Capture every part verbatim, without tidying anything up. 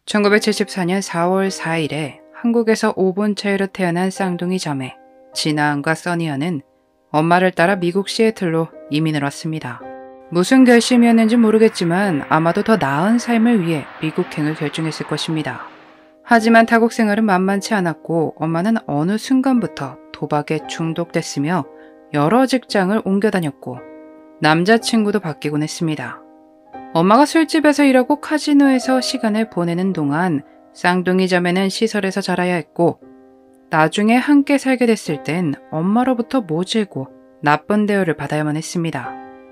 천구백칠십사 년 사월 사일에 한국에서 오 분 차이로 태어난 쌍둥이 자매 진아은과 써니아는 엄마를 따라 미국 시애틀로 이민을 왔습니다. 무슨 결심이었는지 모르겠지만 아마도 더 나은 삶을 위해 미국행을 결정했을 것입니다. 하지만 타국 생활은 만만치 않았고 엄마는 어느 순간부터 도박에 중독됐으며 여러 직장을 옮겨 다녔고 남자친구도 바뀌곤 했습니다. 엄마가 술집에서 일하고 카지노에서 시간을 보내는 동안 쌍둥이 자매는 시설에서 자라야 했고 나중에 함께 살게 됐을 땐 엄마로부터 모질고 나쁜 대우를 받아야만 했습니다.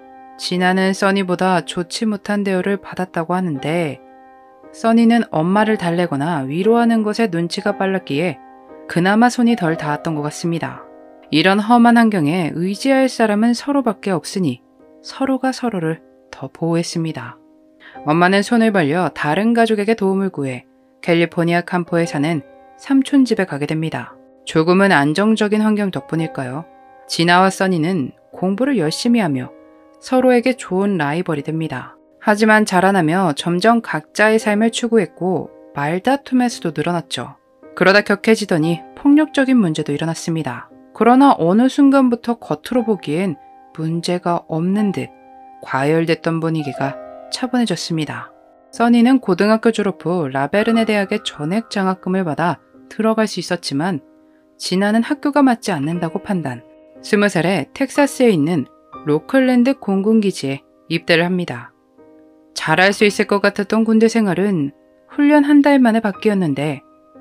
진아는 써니보다 좋지 못한 대우를 받았다고 하는데 써니는 엄마를 달래거나 위로하는 것에 눈치가 빨랐기에 그나마 손이 덜 닿았던 것 같습니다. 이런 험한 환경에 의지할 사람은 서로밖에 없으니 서로가 서로를 더 보호했습니다. 엄마는 손을 벌려 다른 가족에게 도움을 구해 캘리포니아 캄포에 사는 삼촌 집에 가게 됩니다. 조금은 안정적인 환경 덕분일까요? 진아와 써니는 공부를 열심히 하며 서로에게 좋은 라이벌이 됩니다. 하지만 자라나며 점점 각자의 삶을 추구했고 말다툼의 수도 늘어났죠. 그러다 격해지더니 폭력적인 문제도 일어났습니다. 그러나 어느 순간부터 겉으로 보기엔 문제가 없는 듯 과열됐던 분위기가 차분해졌습니다. 써니는 고등학교 졸업 후 라베르네 대학의 전액 장학금을 받아 들어갈 수 있었지만 진아는 학교가 맞지 않는다고 판단. 스무 살에 텍사스에 있는 로클랜드 공군기지에 입대를 합니다. 잘할 수 있을 것 같았던 군대 생활은 훈련 한 달 만에 바뀌었는데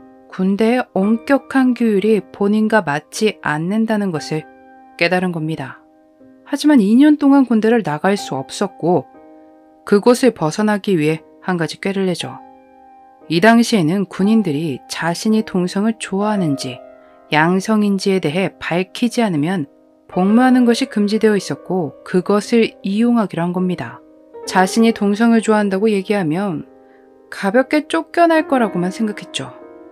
군대의 엄격한 규율이 본인과 맞지 않는다는 것을 깨달은 겁니다. 하지만 이 년 동안 군대를 나갈 수 없었고 그곳을 벗어나기 위해 한 가지 꾀를 내죠. 이 당시에는 군인들이 자신이 동성을 좋아하는지 양성인지에 대해 밝히지 않으면 복무하는 것이 금지되어 있었고 그것을 이용하기로 한 겁니다. 자신이 동성을 좋아한다고 얘기하면 가볍게 쫓겨날 거라고만 생각했죠.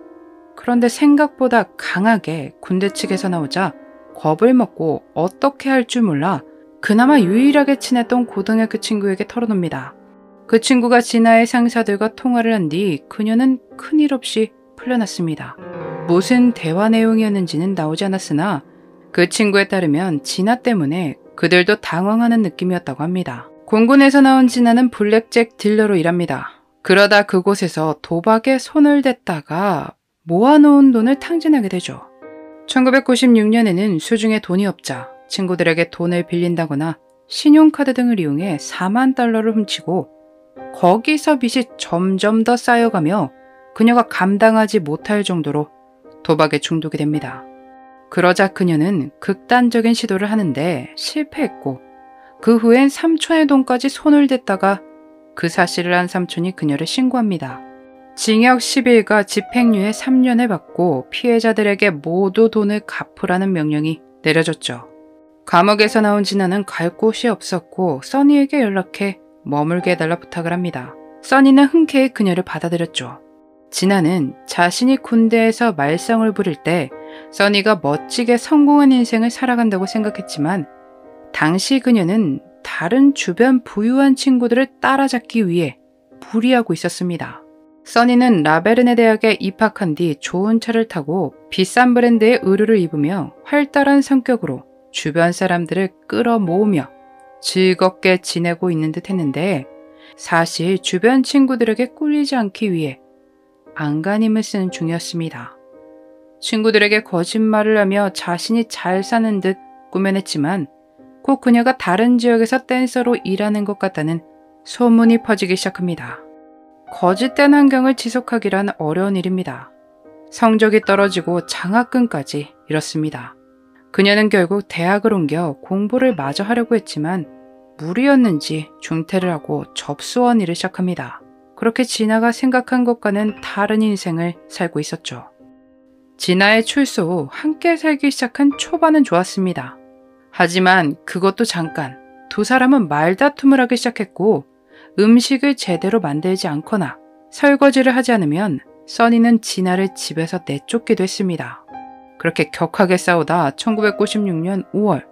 그런데 생각보다 강하게 군대 측에서 나오자 겁을 먹고 어떻게 할 줄 몰라 그나마 유일하게 친했던 고등학교 친구에게 털어놓습니다. 그 친구가 진아의 상사들과 통화를 한 뒤 그녀는 큰일 없이 풀려났습니다. 무슨 대화 내용이었는지는 나오지 않았으나 그 친구에 따르면 진아 때문에 그들도 당황하는 느낌이었다고 합니다. 공군에서 나온 진아는 블랙잭 딜러로 일합니다. 그러다 그곳에서 도박에 손을 댔다가 모아놓은 돈을 탕진하게 되죠. 천구백구십육 년에는 수중에 돈이 없자 친구들에게 돈을 빌린다거나 신용카드 등을 이용해 사만 달러를 훔치고 거기서 빚이 점점 더 쌓여가며 그녀가 감당하지 못할 정도로 도박에 중독이 됩니다. 그러자 그녀는 극단적인 시도를 하는데 실패했고 그 후엔 삼촌의 돈까지 손을 댔다가 그 사실을 안 삼촌이 그녀를 신고합니다. 징역 십 일과 집행유예 삼 년을 받고 피해자들에게 모두 돈을 갚으라는 명령이 내려졌죠. 감옥에서 나온 진아는 갈 곳이 없었고 써니에게 연락해 머물게 해달라 부탁을 합니다. 써니는 흔쾌히 그녀를 받아들였죠. 진아는 자신이 군대에서 말썽을 부릴 때 써니가 멋지게 성공한 인생을 살아간다고 생각했지만 당시 그녀는 다른 주변 부유한 친구들을 따라잡기 위해 무리하고 있었습니다. 써니는 라베르네 대학에 입학한 뒤 좋은 차를 타고 비싼 브랜드의 의류를 입으며 활달한 성격으로 주변 사람들을 끌어모으며 즐겁게 지내고 있는 듯 했는데 사실 주변 친구들에게 꿀리지 않기 위해 안간힘을 쓰는 중이었습니다. 친구들에게 거짓말을 하며 자신이 잘 사는 듯 꾸며냈지만 곧 그녀가 다른 지역에서 댄서로 일하는 것 같다는 소문이 퍼지기 시작합니다. 거짓된 환경을 지속하기란 어려운 일입니다. 성적이 떨어지고 장학금까지 잃었습니다. 그녀는 결국 대학을 옮겨 공부를 마저 하려고 했지만 무리였는지 중퇴를 하고 접수원 일을 시작합니다. 그렇게 진아가 생각한 것과는 다른 인생을 살고 있었죠. 진아의 출소 후 함께 살기 시작한 초반은 좋았습니다. 하지만 그것도 잠깐 두 사람은 말다툼을 하기 시작했고 음식을 제대로 만들지 않거나 설거지를 하지 않으면 써니는 진아를 집에서 내쫓기도 했습니다. 그렇게 격하게 싸우다 천구백구십육 년 오월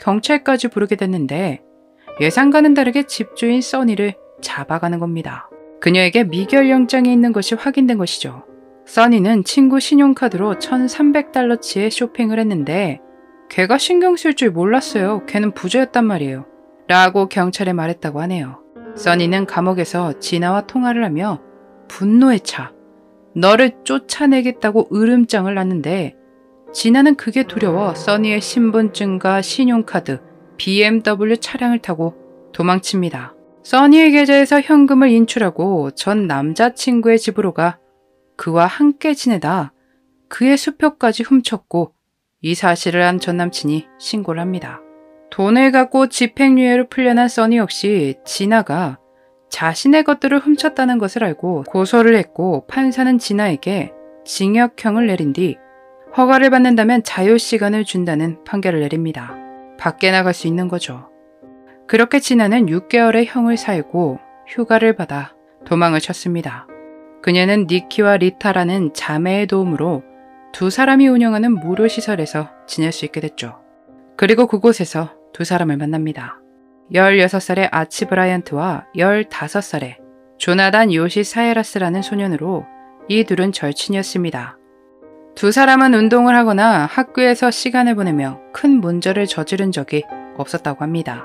경찰까지 부르게 됐는데 예상과는 다르게 집주인 써니를 잡아가는 겁니다. 그녀에게 미결 영장이 있는 것이 확인된 것이죠. 써니는 친구 신용카드로 천삼백 달러치의 쇼핑을 했는데 걔가 신경 쓸 줄 몰랐어요. 걔는 부자였단 말이에요. 라고 경찰에 말했다고 하네요. 써니는 감옥에서 진아와 통화를 하며 분노에 차 너를 쫓아내겠다고 으름장을 놨는데 진아는 그게 두려워 써니의 신분증과 신용카드, 비엠더블유 차량을 타고 도망칩니다. 써니의 계좌에서 현금을 인출하고 전 남자친구의 집으로 가 그와 함께 지내다 그의 수표까지 훔쳤고 이 사실을 안 전 남친이 신고를 합니다. 돈을 갖고 집행유예로 풀려난 써니 역시 진아가 자신의 것들을 훔쳤다는 것을 알고 고소를 했고 판사는 진아에게 징역형을 내린 뒤 허가를 받는다면 자유시간을 준다는 판결을 내립니다. 밖에 나갈 수 있는 거죠. 그렇게 진아는 육 개월의 형을 살고 휴가를 받아 도망을 쳤습니다. 그녀는 니키와 리타라는 자매의 도움으로 두 사람이 운영하는 무료 시설에서 지낼 수 있게 됐죠. 그리고 그곳에서 두 사람을 만납니다. 열여섯 살의 아치 브라이언트와 열다섯 살의 조나단 요시 사에라스라는 소년으로 이 둘은 절친이었습니다. 두 사람은 운동을 하거나 학교에서 시간을 보내며 큰 문제를 저지른 적이 없었다고 합니다.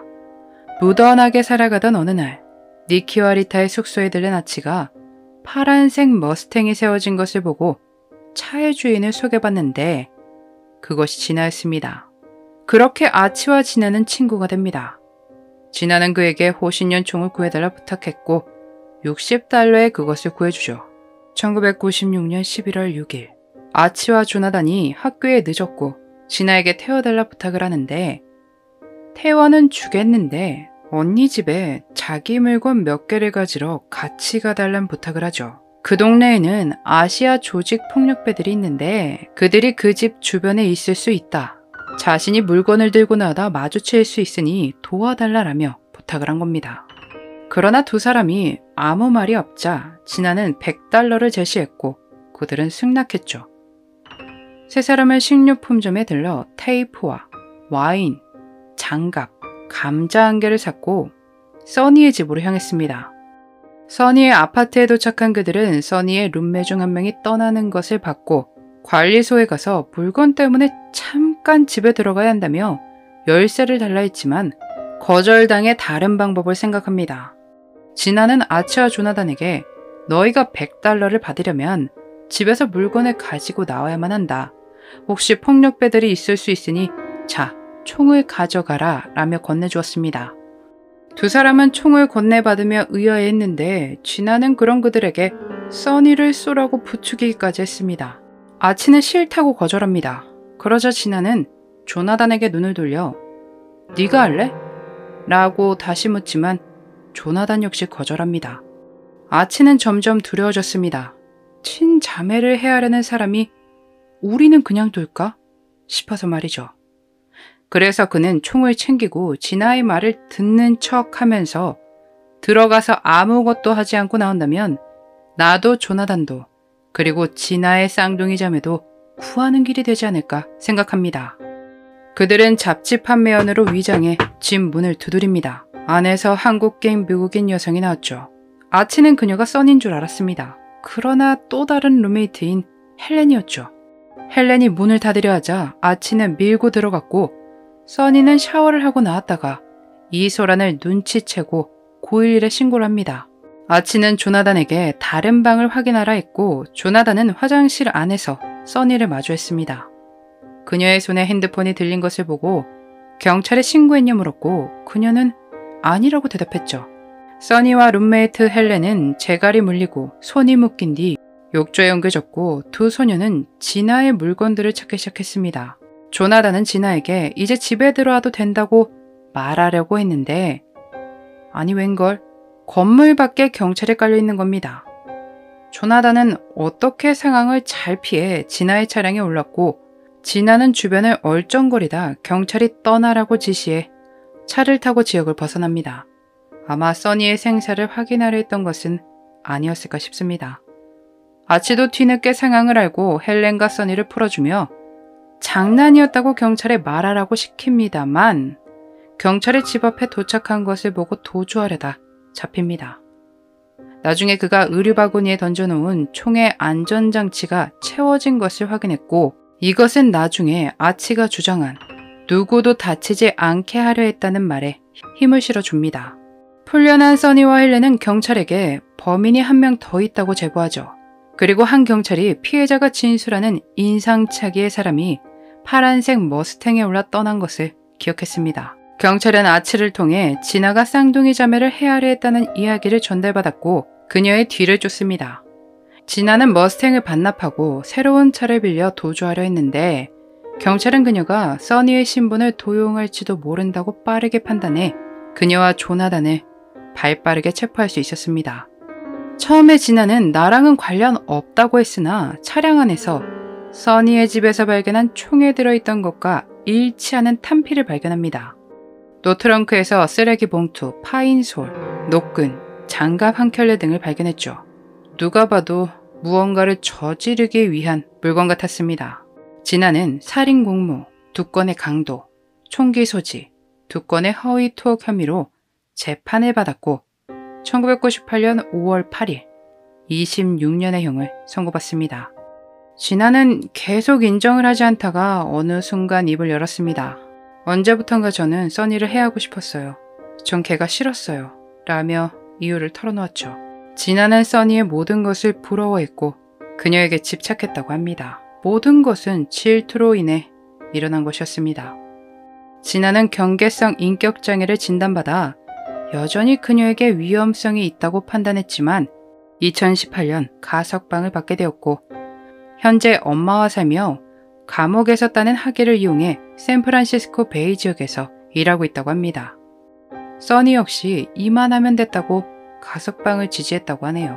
무던하게 살아가던 어느 날 니키와 리타의 숙소에 들른 아치가 파란색 머스탱이 세워진 것을 보고 차의 주인을 소개받는데 그것이 진아였습니다. 그렇게 아치와 진아는 친구가 됩니다. 진아는 그에게 호신용 총을 구해달라 부탁했고 육십 달러에 그것을 구해주죠. 천구백구십육 년 십일월 육일 아치와 조나단이 학교에 늦었고 진아에게 태워달라 부탁을 하는데 태워는 주겠는데 언니 집에 자기 물건 몇 개를 가지러 같이 가달란 부탁을 하죠. 그 동네에는 아시아 조직 폭력배들이 있는데 그들이 그 집 주변에 있을 수 있다. 자신이 물건을 들고 나다 마주칠 수 있으니 도와달라라며 부탁을 한 겁니다. 그러나 두 사람이 아무 말이 없자 진아는 백 달러를 제시했고 그들은 승낙했죠. 세 사람은 식료품점에 들러 테이프와 와인, 장갑, 감자 한 개를 샀고 써니의 집으로 향했습니다. 써니의 아파트에 도착한 그들은 써니의 룸메 중 한 명이 떠나는 것을 봤고 관리소에 가서 물건 때문에 잠깐 집에 들어가야 한다며 열쇠를 달라 했지만 거절당해 다른 방법을 생각합니다. 진아는 아치와 조나단에게 너희가 백 달러를 받으려면 집에서 물건을 가지고 나와야만 한다. 혹시 폭력배들이 있을 수 있으니 자, 총을 가져가라 라며 건네주었습니다. 두 사람은 총을 건네받으며 의아해했는데 진아는 그런 그들에게 써니를 쏘라고 부추기기까지 했습니다. 아치는 싫다고 거절합니다. 그러자 진아는 조나단에게 눈을 돌려 네가 할래? 라고 다시 묻지만 조나단 역시 거절합니다. 아치는 점점 두려워졌습니다. 친자매를 해하려는 사람이 우리는 그냥 둘까? 싶어서 말이죠. 그래서 그는 총을 챙기고 진아의 말을 듣는 척 하면서 들어가서 아무것도 하지 않고 나온다면 나도 조나단도 그리고 진아의 쌍둥이 자매도 구하는 길이 되지 않을까 생각합니다. 그들은 잡지 판매원으로 위장해 집 문을 두드립니다. 안에서 한국계인 미국인 여성이 나왔죠. 아치는 그녀가 써니인 줄 알았습니다. 그러나 또 다른 룸메이트인 헬렌이었죠. 헬렌이 문을 닫으려 하자 아치는 밀고 들어갔고 써니는 샤워를 하고 나왔다가 이 소란을 눈치채고 구일일에 신고를 합니다. 아치는 조나단에게 다른 방을 확인하라 했고 조나단은 화장실 안에서 써니를 마주했습니다. 그녀의 손에 핸드폰이 들린 것을 보고 경찰에 신고했냐 물었고 그녀는 아니라고 대답했죠. 써니와 룸메이트 헬렌은 재갈이 물리고 손이 묶인 뒤 욕조에 옮겨졌고 두 소녀는 진아의 물건들을 찾기 시작했습니다. 조나단은 진아에게 이제 집에 들어와도 된다고 말하려고 했는데 아니 웬걸 건물 밖에 경찰이 깔려있는 겁니다. 조나단은 어떻게 상황을 잘 피해 진아의 차량에 올랐고 진아는 주변을 얼쩡거리다 경찰이 떠나라고 지시해 차를 타고 지역을 벗어납니다. 아마 써니의 생사를 확인하려 했던 것은 아니었을까 싶습니다. 아치도 뒤늦게 상황을 알고 헬렌과 써니를 풀어주며 장난이었다고 경찰에 말하라고 시킵니다만 경찰이 집 앞에 도착한 것을 보고 도주하려다 잡힙니다. 나중에 그가 의류 바구니에 던져놓은 총의 안전장치가 채워진 것을 확인했고 이것은 나중에 아치가 주장한 누구도 다치지 않게 하려 했다는 말에 힘을 실어줍니다. 풀려난 써니와 헬렌은 경찰에게 범인이 한 명 더 있다고 제보하죠. 그리고 한 경찰이 피해자가 진술하는 인상착의의 사람이 파란색 머스탱에 올라 떠난 것을 기억했습니다. 경찰은 아치를 통해 진아가 쌍둥이 자매를 헤아려 했다는 이야기를 전달받았고 그녀의 뒤를 쫓습니다. 진아는 머스탱을 반납하고 새로운 차를 빌려 도주하려 했는데 경찰은 그녀가 써니의 신분을 도용할지도 모른다고 빠르게 판단해 그녀와 조나단을 발빠르게 체포할 수 있었습니다. 처음에 진아는 나랑은 관련 없다고 했으나 차량 안에서 써니의 집에서 발견한 총에 들어있던 것과 일치하는 탄피를 발견합니다. 또 트렁크에서 쓰레기 봉투, 파인솔, 노끈, 장갑 한 켤레 등을 발견했죠. 누가 봐도 무언가를 저지르기 위한 물건 같았습니다. 진아는 살인 공모, 두 건의 강도, 총기 소지, 두 건의 허위 투옥 혐의로 재판을 받았고 천구백구십팔 년 오월 팔일 이십육 년의 형을 선고받습니다. 진아는 계속 인정을 하지 않다가 어느 순간 입을 열었습니다. 언제부턴가 저는 써니를 해하고 싶었어요. 전 걔가 싫었어요. 라며 이유를 털어놓았죠. 진아는 써니의 모든 것을 부러워했고 그녀에게 집착했다고 합니다. 모든 것은 질투로 인해 일어난 것이었습니다. 진아는 경계성 인격장애를 진단받아 여전히 그녀에게 위험성이 있다고 판단했지만 이천십팔 년 가석방을 받게 되었고 현재 엄마와 살며 감옥에서 따낸 학위를 이용해 샌프란시스코 베이 지역에서 일하고 있다고 합니다. 써니 역시 이만하면 됐다고 가석방을 지지했다고 하네요.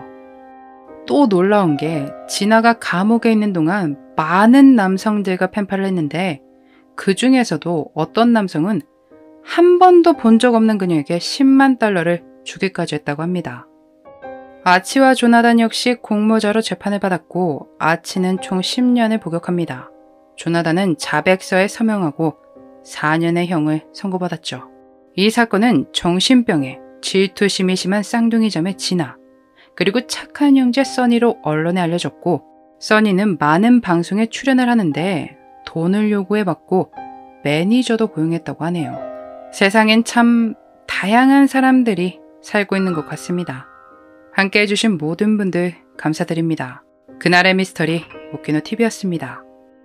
또 놀라운 게 진아가 감옥에 있는 동안 많은 남성들과 펜팔을 했는데 그 중에서도 어떤 남성은 한 번도 본 적 없는 그녀에게 십만 달러를 주기까지 했다고 합니다. 아치와 조나단 역시 공모자로 재판을 받았고 아치는 총 십 년을 복역합니다. 조나단은 자백서에 서명하고 사 년의 형을 선고받았죠. 이 사건은 정신병에 질투심이 심한 쌍둥이 자매 진아 그리고 착한 형제 써니로 언론에 알려졌고 써니는 많은 방송에 출연을 하는데 돈을 요구해 받고 매니저도 고용했다고 하네요. 세상엔 참 다양한 사람들이 살고 있는 것 같습니다. 함께 해주신 모든 분들 감사드립니다. 그날의 미스터리 오키노티비였습니다.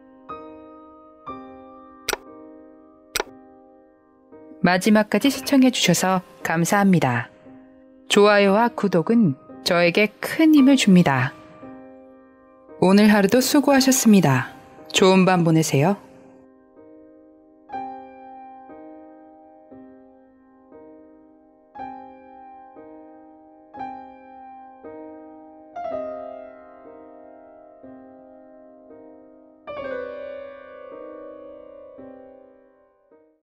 마지막까지 시청해주셔서 감사합니다. 좋아요와 구독은 저에게 큰 힘을 줍니다. 오늘 하루도 수고하셨습니다. 좋은 밤 보내세요.